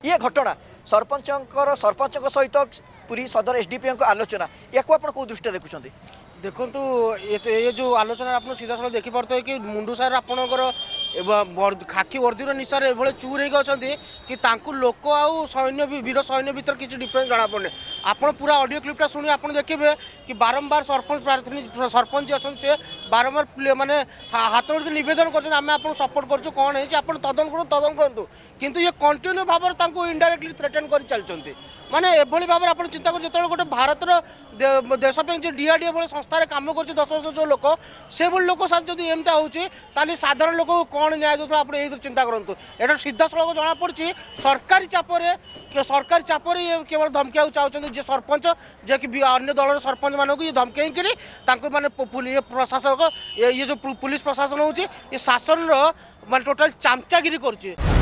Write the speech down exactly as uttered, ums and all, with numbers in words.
ये घटना सरपंच सरपंच सहित पूरी सदर एसडीपी आलोचना या आप दृष्टि देखुं देखु ये जो आलोचना आप सीधा साल देखिपे कि मुंडू सार आपणकर खाकी वर्दीर निशार एभले चूर होती कि लोक आउ सैन्य वीर सैन्य भर किसी डिफरेन्स जना पड़े आपड़ पूरा ऑडियो क्लिपटा शुणी आप देखिए कि बारंबार सरपंच प्रार्थी सरपंच अच्छे से बारंबार माने हाथ जोड़ नवेदन कर सपोर्ट कर कौन है आप तदन कर तदन करूँ किंतु ये कंटिन्यू भाव में इनडायरेक्टली थ्रेटेन कर चलते माने एभली भाव आप चिंता कर जो गोटे भारतर देश जो डीआरडीए भाई संस्था कम कर दस वर्ष जो लोक से भाई लोक साथ जब एमती होती साधारण लोक कौन न्याय दूसरा आप ये चिंता करूँ एटा सीधा सड़क जना पड़ी सरकारी चापरे सरकारी चापर ये केवल धमकिया चाहते जे सरपंच जे कि अन्य दल सरपंच मानक ये धमकई माने प्रशासक ये जो पुलिस प्रशासन होची ये शासन रो माने टोटल चामचागिरी कर